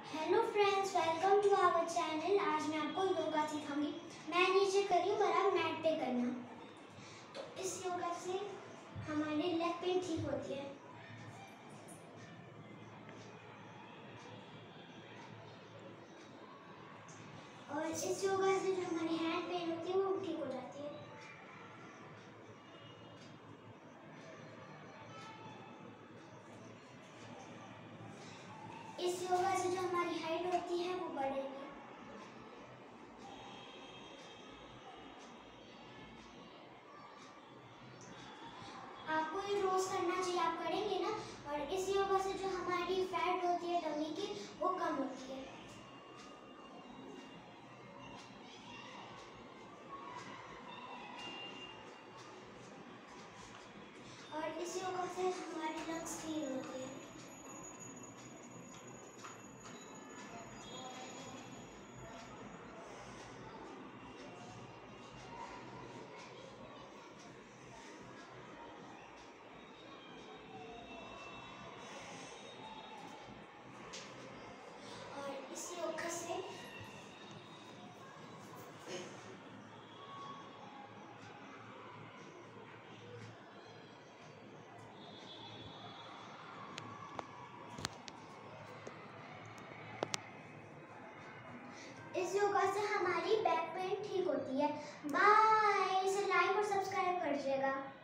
Hello friends, welcome to our channel. आज मैं आपको योगा सिखाऊंगी। मैं नीचे कर रही हूँ और आप मैट पे करना। तो इस योगा से हमारी लेग पेन ठीक होती है। और इस योगा से जो हमारी हैंड पेन होती है वो ठीक हो जाती है। इस योगा से जो हमारी हाइट होती है वो बढ़ेगी। आपको ये रोज करना चाहिए, आप करेंगे ना। और इस योगा से जो हमारी फैट होती है टमी की वो कम होती है। और इस योगा से हमारी लंग्स क्लीन होती है। इस योगा से हमारी बैक पेन ठीक होती है। बाय। इसे लाइक और सब्सक्राइब करिएगा।